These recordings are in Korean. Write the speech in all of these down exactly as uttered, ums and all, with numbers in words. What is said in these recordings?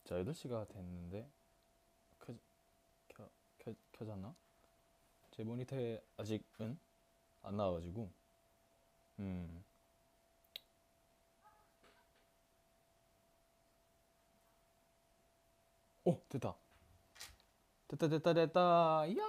자, 여덟 시가 됐는데 켜, 켜, 켜, 켜졌나? 제 모니터에 아직은 안 나와가지고 음. 오, 됐다. 됐다 됐다 됐다. 이야.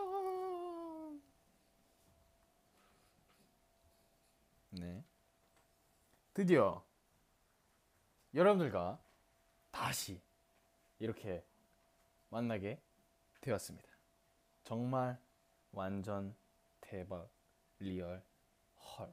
네. 드디어 여러분들과 다시 이렇게 만나게 되었습니다. 정말 완전 대박 리얼 헐.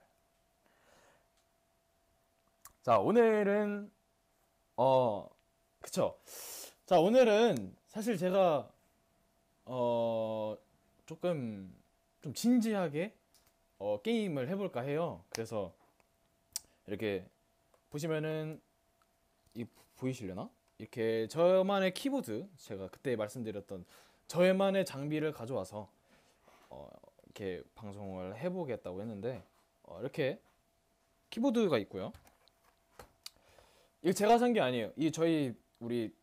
자, 오늘은 어 그쵸. 자, 오늘은 사실 제가 어 조금 좀 진지하게 어 게임을 해볼까 해요. 그래서 이렇게 보시면은 이 보이시려나? 이렇게 저만의 키보드, 제가 그때 말씀드렸던 저만의 장비를 가져와서 어 이렇게 방송을 해보겠다고 했는데 어 이렇게 키보드가 있고요. 이거 제가 산 게 아니에요. 이 저희 우리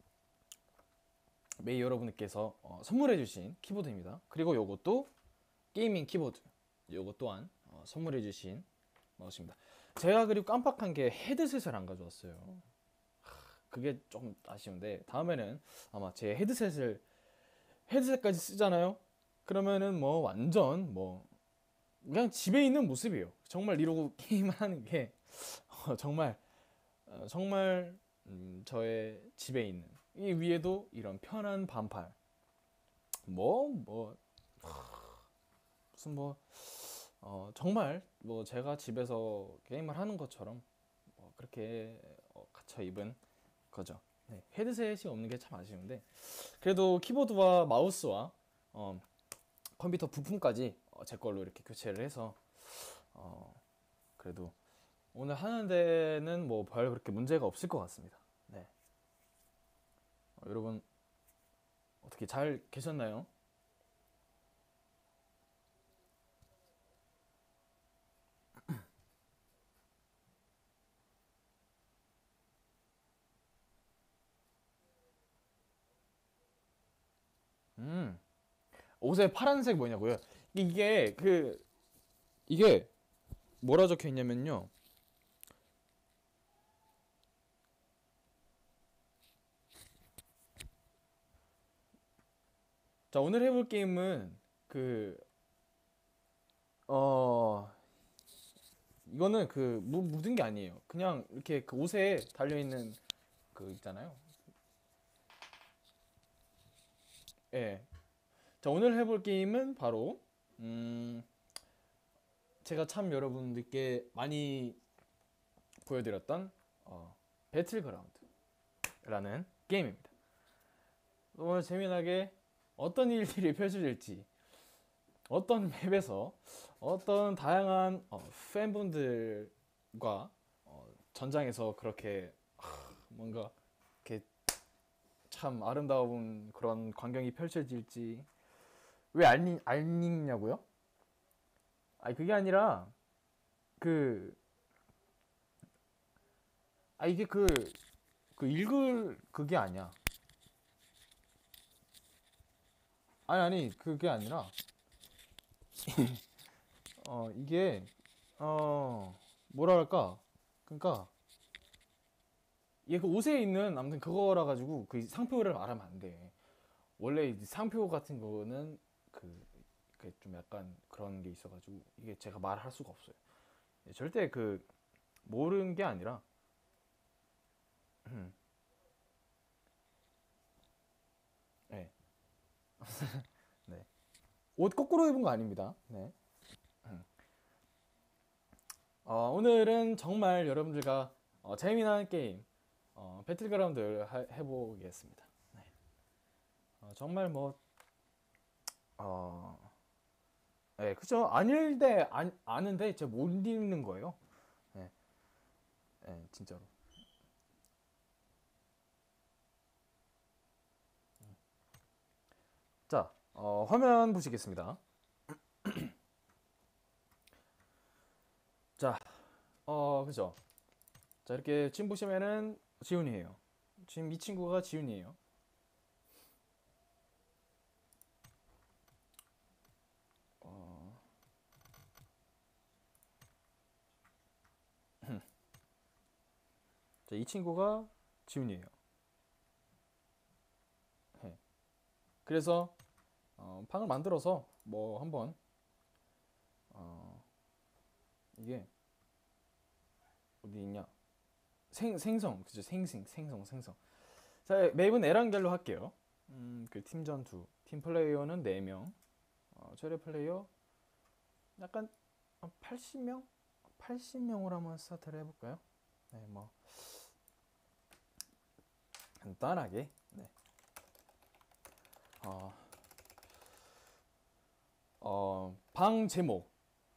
메이 여러분께서 어, 선물해주신 키보드입니다. 그리고 요것도 게이밍 키보드. 요것 또한 어, 선물해주신 마우스입니다. 제가 그리고 깜빡한 게 헤드셋을 안 가져왔어요. 그게 좀 아쉬운데 다음에는 아마 제 헤드셋을 헤드셋까지 쓰잖아요. 그러면은 뭐 완전 뭐 그냥 집에 있는 모습이에요. 정말 이러고 게임을 하는 게 어, 정말 어, 정말 음, 저의 집에 있는 이 위에도 이런 편한 반팔 뭐 뭐 무슨 뭐 어, 정말 뭐 제가 집에서 게임을 하는 것처럼 뭐 그렇게 어, 갇혀 입은 거죠. 네, 헤드셋이 없는 게 참 아쉬운데 그래도 키보드와 마우스와 어, 컴퓨터 부품까지 어, 제 걸로 이렇게 교체를 해서 어, 그래도 오늘 하는 데는 뭐 별 그렇게 문제가 없을 것 같습니다. 네. 어, 여러분 어떻게 잘 계셨나요? 음. 옷에 파란색 뭐냐고요? 이게 그 이게 뭐라 적혀 있냐면요. 자, 오늘 해볼 게임은 그 어 이거는 그 무, 묻은 게 아니에요. 그냥 이렇게 그 옷에 달려 있는 그 있잖아요. 예. 자, 오늘 해볼 게임은 바로 음 제가 참 여러분들께 많이 보여드렸던 어, 배틀그라운드라는 게임입니다. 오늘 재미나게 어떤 일들이 펼쳐질지, 어떤 맵에서 어떤 다양한 어, 팬분들과 어, 전장에서 그렇게 하, 뭔가 이렇게 참 아름다운 그런 광경이 펼쳐질지 왜 안, 읽- 안 읽냐고요? 아니 그게 아니라 그 아 이게 그 그 읽을 그게 아니야. 아니 아니 그게 아니라 어 이게 어 뭐랄까 그러니까 얘 그 옷에 있는 아무튼 그거라 가지고 그 상표를 말하면 안 돼. 원래 이 상표 같은 거는 그 좀 약간 그런 게 있어가지고 이게 제가 말할 수가 없어요. 절대 그 모르는 게 아니라 네. 네. 옷 거꾸로 입은 거 아닙니다. 네. 어, 오늘은 정말 여러분들과 어, 재미난 게임 어, 배틀그라운드를 하- 해보겠습니다. 네. 어, 정말 뭐 어, 네, 그죠? 아닐 때 안, 아는데 제가 못 읽는 거예요. 네, 네, 진짜로. 자, 어, 화면 보시겠습니다. 자, 어, 그죠? 자, 이렇게 지금 보시면은 지훈이에요. 지금 이 친구가 지훈이에요. 어... 자, 이 친구가 지훈이에요. 네. 그래서 어, 방을 만들어서 뭐 한번 어, 이게 어디 있냐? 생 생성 그죠? 생생 생성 생성. 자, 맵은 에란겔로 할게요. 음, 그 팀 전투. 팀 플레이어는 네 명. 어, 최대 플레이어 약간 팔십 명? 팔십 명으로 한번 스타트를 해볼까요? 네, 뭐 간단하게. 네. 어, 어, 방 제목.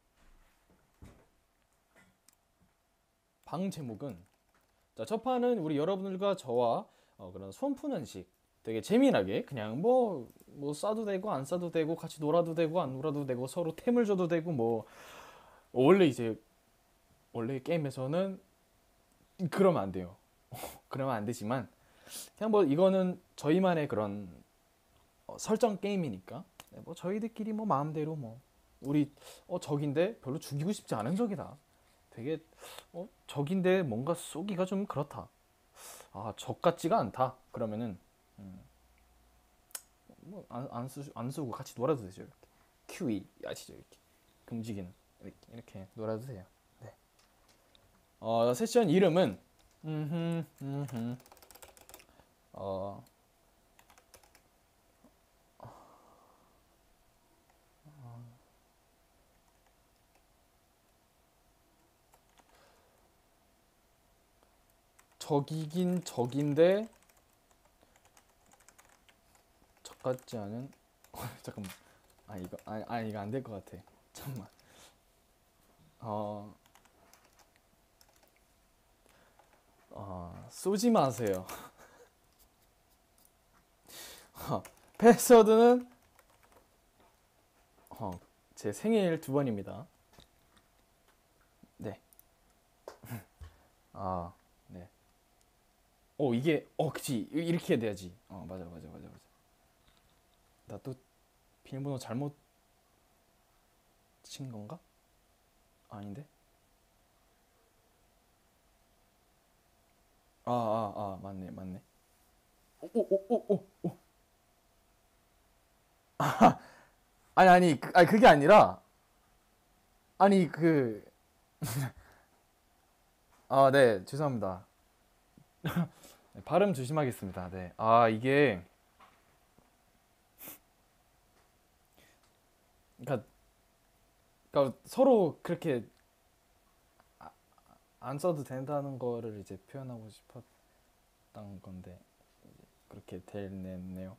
방 제목은 자, 첫 판은 우리 여러분들과 저와 어, 그런 손 푸는 식 되게 재미나게 그냥 뭐, 뭐 싸도 되고 안 싸도 되고 같이 놀아도 되고 안 놀아도 되고 서로 템을 줘도 되고 뭐 원래 이제 원래 게임에서는 그러면 안 돼요. 그러면 안 되지만 그냥 뭐 이거는 저희만의 그런 어, 설정 게임이니까 네, 뭐 저희들끼리 뭐 마음대로 뭐 우리 어 적인데 별로 죽이고 싶지 않은 적이다. 되게 어 적인데 뭔가 쏘기가 좀 그렇다. 아, 적 같지가 않다. 그러면은 음, 뭐안 안 쓰, 안 쓰고 같이 놀아도 되죠. 이렇게 큐이 아시죠? 이렇게 금지기는 이렇게, 이렇게 놀아도 돼요. 네. 어 세션 이름은 음흠 음흠 어 적이긴 적인데 적 같지 않은 잠깐만. 아 이거 아, 아 이거 안 될 것 같아. 잠깐만. 어, 어 쏘지 마세요. 어, 패스워드는 어, 제 생일 두 번입니다. 네. 아, 네. 어 이게 어 그치 이렇게 해야 돼야지. 어 맞아 맞아 맞아 맞아. 나 또 비밀번호 잘못 친 건가? 아닌데? 아 아 아 맞네 맞네. 오오오오 오. 아니 아니 그, 아니 그게 아니라 아니 그 아 네 죄송합니다. 네, 발음 조심하겠습니다. 네. 아 이게 그러니까, 그러니까 서로 그렇게 안 써도 된다는 거를 이제 표현하고 싶었던 건데 그렇게 됐네요.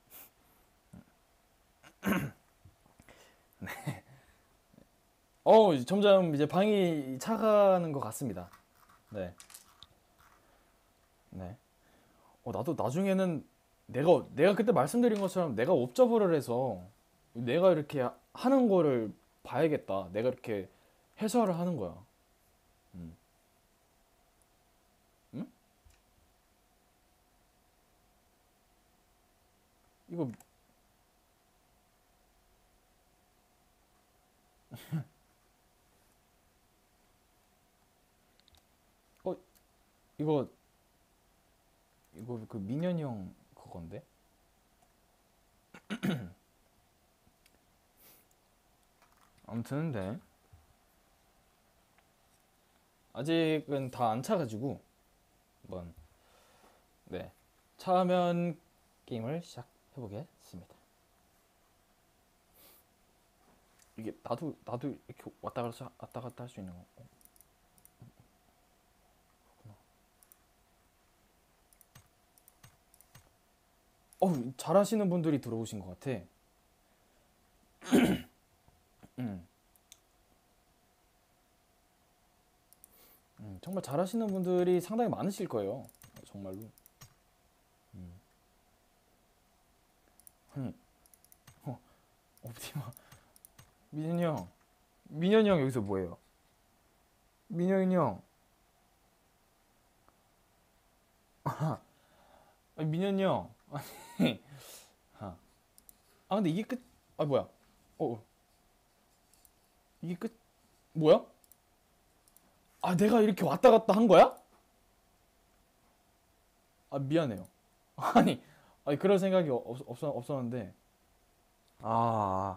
어 점점 이제 방이 차가는 것 같습니다. 네. 네. 어 나도 나중에는 내가 내가 그때 말씀드린 것처럼 내가 옵저버를 해서 내가 이렇게 하는 거를 봐야겠다. 내가 이렇게 해설을 하는 거야. 음. 응? 이거 어 이거 이거 그 민현이 형 그건데. 아무튼 네. 아직은 다 안 차가지고 한번 네 차면 게임을 시작해 보겠습니다. 이게 나도 나도 이렇게 왔다 갔다 왔다 갔다 할 수 있는 거. 어 잘하시는 분들이 들어오신 것 같아. 음, 음, 정말 잘하시는 분들이 상당히 많으실 거예요. 정말로. 음. 아니, 어, 옵티마. 민현이 형, 민현이 형 여기서 뭐예요? 민현이 형, 아니, 민현이 형. 아니, 아, 아 근데 이게 끝? 아 뭐야? 어, 어. 이게 끝? 뭐야? 아 내가 이렇게 왔다 갔다 한 거야? 아 미안해요. 아니, 아니 그럴 생각이 없, 없, 없었는데. 아,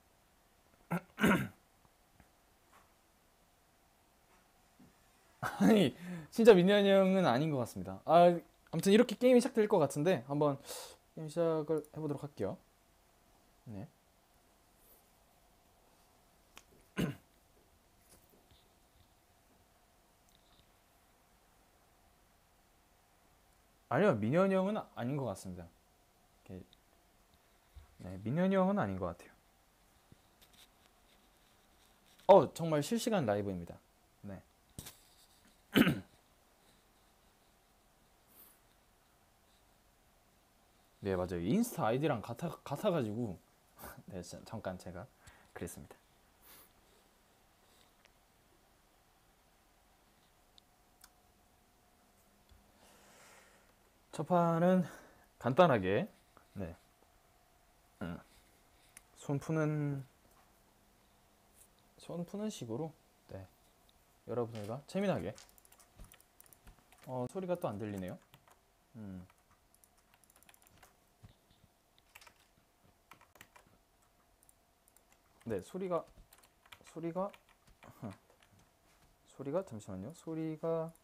아니 진짜 민현이 형은 아닌 것 같습니다. 아 아무튼 이렇게 게임이 시작될 것 같은데 한번 게임 시작을 해보도록 할게요. 네. 아니요, 민현이 형은 아닌 것 같습니다. 이렇게, 네, 민현이 형은 아닌 것 같아요. 어, 정말 실시간 라이브입니다. 네. 네, 맞아요. 인스타 아이디랑 같아, 같아가지고. 네, 자, 잠깐 제가 그랬습니다. 첫 판은 간단하게, 네. 음, 손 푸는, 손 푸는 식으로, 네. 여러분들과 재미나게. 어, 소리가 또 안 들리네요. 음, 네, 소리가, 소리가, 소리가, 잠시만요. 소리가,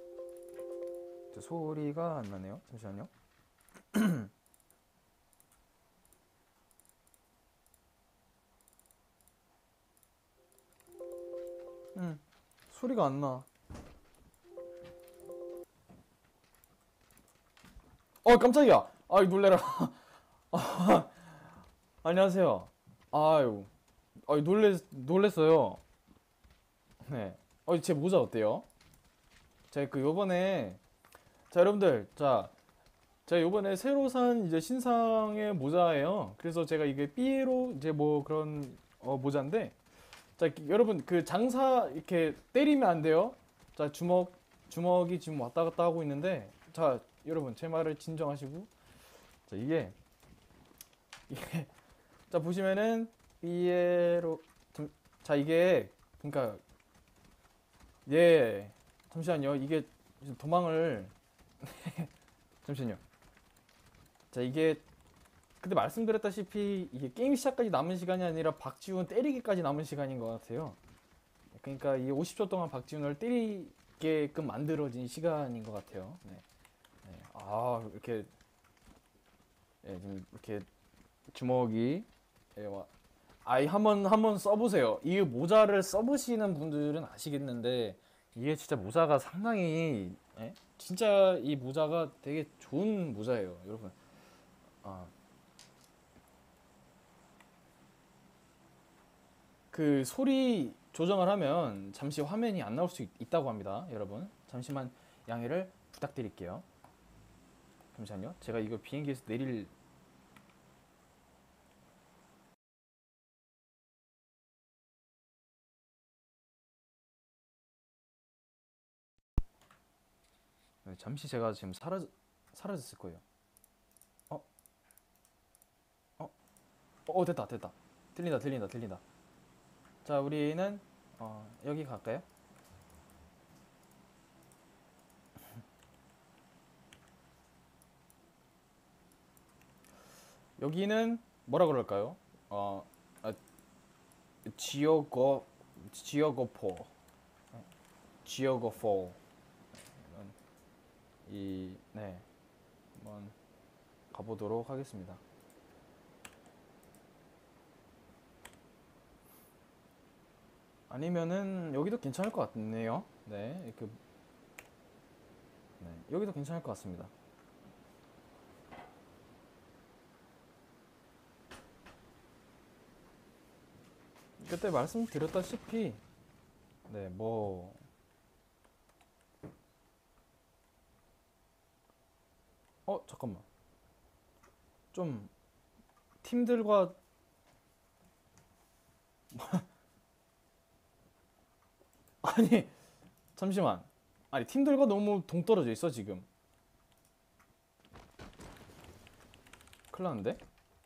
소리가 안 나네요. 잠시만요. 음, 소리가 안 나. 어, 깜짝이야. 아이, 놀래라. 안녕하세요. 아유, 아유, 놀래, 놀랬어요. 네. 어, 제 모자 어때요? 제가 그 요번에, 자, 여러분들, 자, 제가 요번에 새로 산 이제 신상의 모자예요. 그래서 제가 이게 삐에로 이제 뭐 그런 어, 모자인데, 자, 여러분, 그 장사 이렇게 때리면 안 돼요. 자, 주먹, 주먹이 지금 왔다 갔다 하고 있는데, 자, 여러분, 제 말을 진정하시고, 자, 이게, 이게, 자, 보시면은, 삐에로, 좀- 자, 이게, 그러니까, 예, 잠시만요. 이게 도망을, 잠시만요. 자, 이게, 그때 말씀드렸다시피, 이게 게임 시작까지 남은 시간이 아니라 박지훈 때리기까지 남은 시간인 것 같아요. 그러니까 이 오십 초 동안 박지훈을 때리게끔 만들어진 시간인 것 같아요. 네. 네. 아, 이렇게, 예, 좀 이렇게 주먹이, 예, 와. 아이, 한번, 한번 써보세요. 이 모자를 써보시는 분들은 아시겠는데, 이게 진짜 모자가 상당히, 예? 진짜 이 모자가 되게 좋은 모자예요, 여러분. 아, 그 소리 조정을 하면 잠시 화면이 안 나올 수 있, 있다고 합니다, 여러분. 잠시만 양해를 부탁드릴게요. 잠시만요. 제가 이거 비행기에서 내릴, 네, 잠시 제가 지금 사라, 사라졌을 거예요. 어, 어, 어, 됐다, 됐다. 들린다, 들린다, 들린다. 자, 우리는 어, 여기 갈까요? 여기는 뭐라 그럴까요? 어, 아, 지오고, 지오고포, 지오고포. 이, 네, 한번 가보도록 하겠습니다. 아니면은 여기도 괜찮을 것 같네요. 네, 그, 네, 여기도 괜찮을 것 같습니다. 그때 말씀드렸다시피, 네, 뭐, 어, 잠깐만. 좀 팀들과, 아니, 잠시만. 아니, 팀들과 너무 동떨어져 있어, 지금. 큰일 났는데?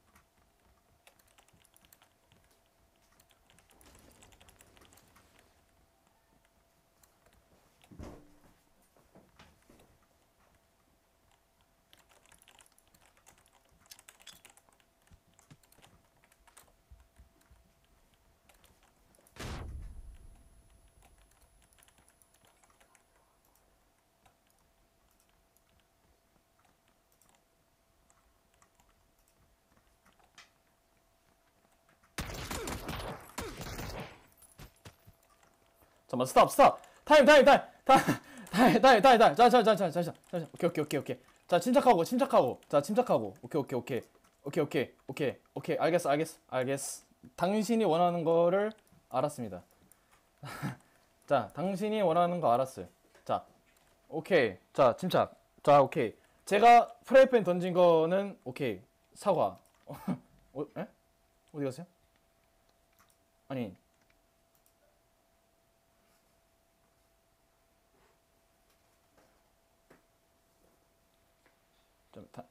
잠깐만, 스탑, 스탑. 타임, 타임, 타임, 타임, 타임, 타임, 타임, 타임. 자, 자, 자, 자, 자, 자, 자, 오케이, 오케이, 오케이, 오케이. 자, 침착하고, 침착하고. 자, 침착하고. 오케이, 오케이, 오케이, 오케이, 오케이, 오케이, 오케이. 알겠어, 알겠어, 알겠어. 당신이 원하는 거를 알았습니다. 자, 당신이 원하는 거 알았어요. 자, 오케이. 자, 침착. 자, 오케이. 제가 프라이팬 던진 거는 오케이. 사과. 어, 에? 어디 갔어요? 아니. 좀 다,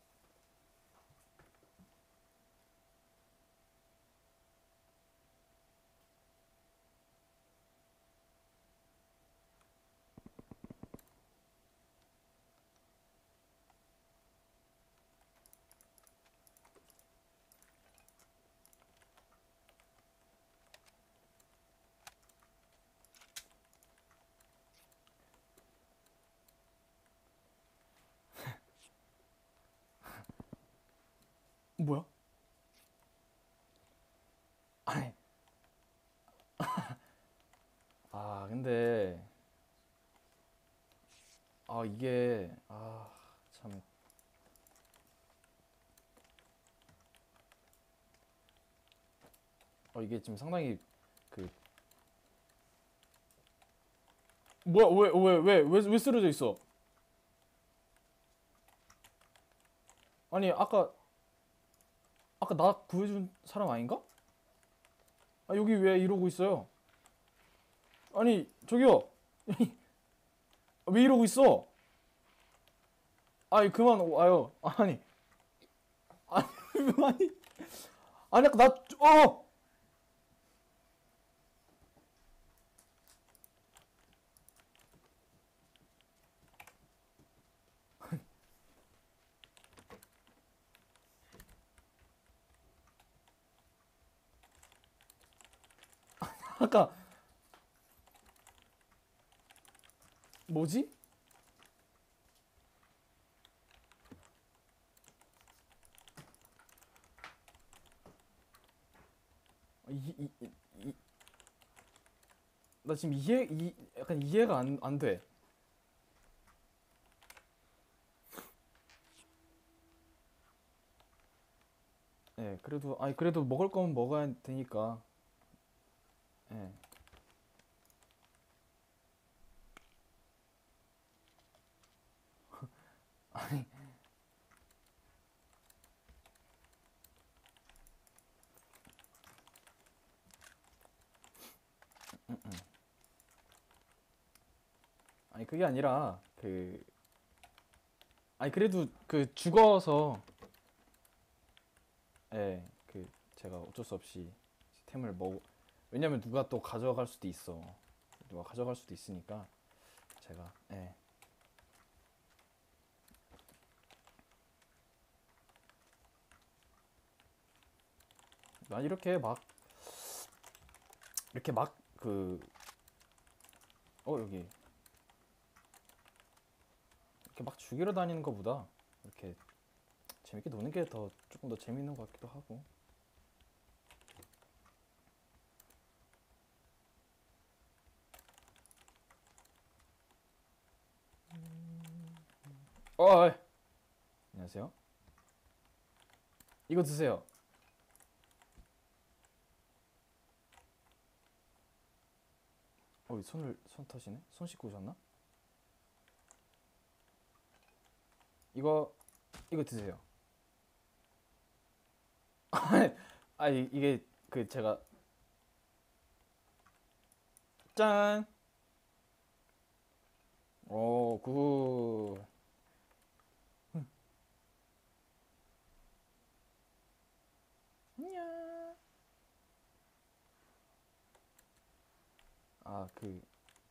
뭐야? 아니. 아, 근데 아, 이게 아, 참. 어, 이게 지금 상당히 그 뭐야? 왜 왜 왜 왜 왜 쓰러져 있어? 아니, 아까 아까 나 구해준 사람 아닌가? 아, 여기 왜 이러고 있어요? 아니, 저기요. 왜 이러고 있어? 아니, 그만 와요. 아니, 아니, 아니, 아니, 아까 나, 어! 아까, 뭐지? 이, 이, 이, 이- 나 지금 이해, 이, 약간 이해가 안, 안 돼. 예, 그래도, 아니, 그래도 먹을 거면 먹어야 되니까. 예. 아니, 아니, 그게 아니라, 그, 아니, 그래도 그 죽어서, 예, 그, 제가 어쩔 수 없이 템을 먹, 왜냐면 누가 또 가져갈 수도 있어. 누가 가져갈 수도 있으니까, 제가, 예. 난 이렇게 막, 이렇게 막, 그, 어, 여기. 이렇게 막 죽이러 다니는 것보다, 이렇게 재밌게 노는 게 더, 조금 더 재밌는 것 같기도 하고. 어, 어이. 안녕하세요. 이거 드세요. 어, 손을, 손 터시네? 손 씻고 오셨나? 이거, 이거 드세요. 아, 이- 이게, 그, 제가, 짠! 오, 굿. 아, 그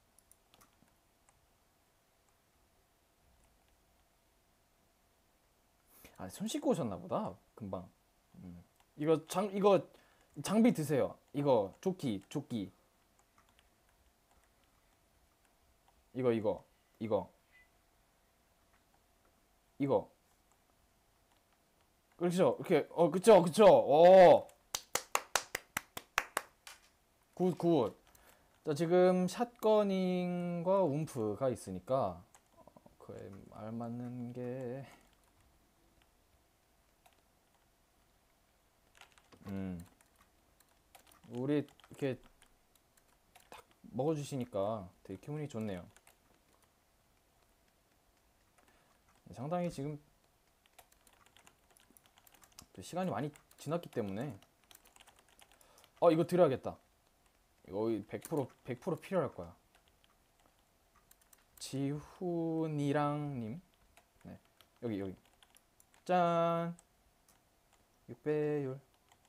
아, 손 씻고 오셨나 보다. 금방. 음. 이거 장 이거 장비 드세요. 이거 조끼, 조끼. 이거 이거 이거 이거. 그렇죠. 이렇게 어 그쵸 그쵸. 어. 굿 굿. 자, 지금 샷건닝과 움프가 있으니까 그에 알맞는 게 음. 우리 이렇게 딱 먹어주시니까 되게 기분이 좋네요. 상당히 지금 시간이 많이 지났기 때문에 어 이거 드려야겠다. 이거 백 퍼센트 백 퍼센트 필요할 거야. 지훈이랑님, 네, 여기 여기 짠 육 배율.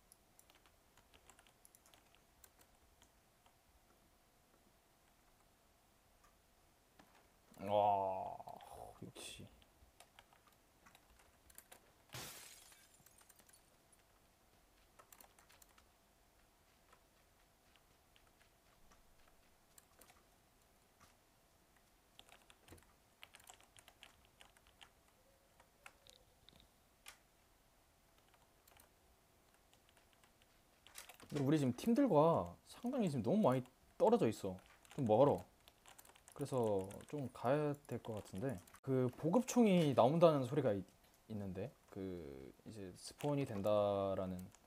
와 역시 근데 우리 지금 팀들과 상당히 지금 너무 많이 떨어져 있어. 좀 멀어. 그래서 좀 가야 될 것 같은데 그 보급총이 나온다는 소리가 있, 있는데 그 이제 스폰이 된다라는